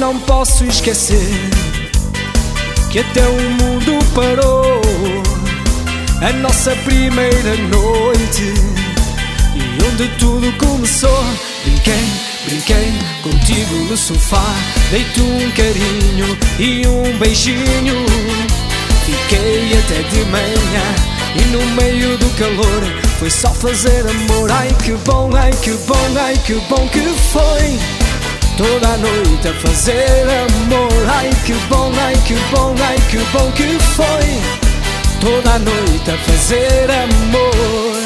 não posso esquecer que até o mundo parou. A nossa primeira noite e onde tudo começou. Brinquei contigo no sofá, dei-te um carinho e um beijinho. Fiquei até de manhã e no meio do calor foi só fazer amor. Ai que bom, ai que bom, ai que bom que foi. Toda a noite a fazer amor. Ai que bom, ai que bom, ai que bom que foi. Toda a noite a fazer amor.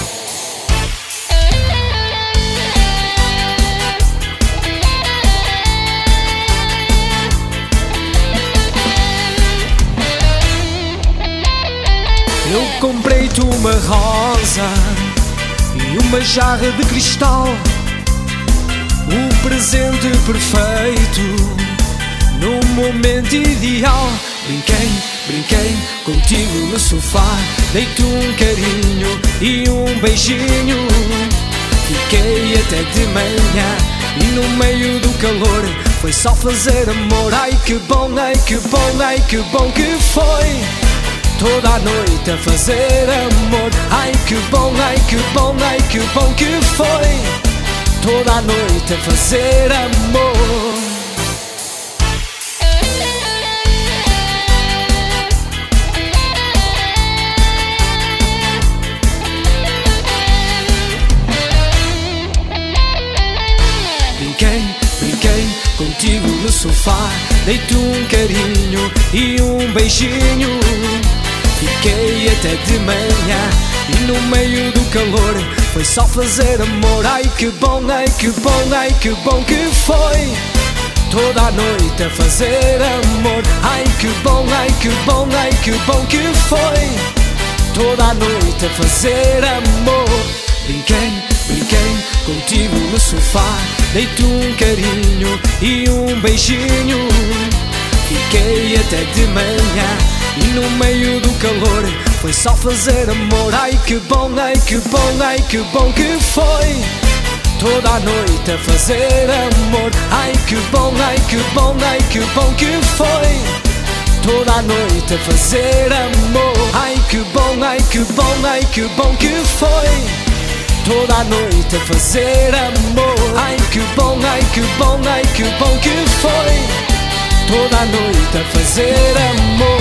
Eu comprei-te uma rosa e uma jarra de cristal, o presente perfeito no momento ideal. Brinquei contigo no sofá, dei-te um carinho e um beijinho. Fiquei até de manhã e no meio do calor foi só fazer amor. Ai que bom, ai que bom, ai que bom que foi. Toda a noite a fazer amor. Ai que bom, ai que bom, ai que bom que foi. Toda a noite a fazer amor. Brinquei contigo no sofá, dei-te um carinho e um beijinho. Fiquei até de manhã e no meio do calor foi só fazer amor. Ai que bom, ai que bom, ai que bom que foi. Toda a noite a fazer amor. Ai que bom, ai que bom, ai que bom que foi. Toda a noite a fazer amor. Brinquei contigo no sofá, dei-te um carinho e um beijinho. Fiquei até de manhã e no meio do calor foi só fazer amor. Ai que bom, ai que bom, ai que bom que foi. Toda a noite a fazer amor. Ai que bom, ai que bom, ai que bom que foi. Toda a noite a fazer amor. Ai que bom, ai que bom, ai que bom que foi. Toda a noite a fazer amor. Ai que bom, ai que bom, ai que bom que foi. Toda a noite a fazer amor.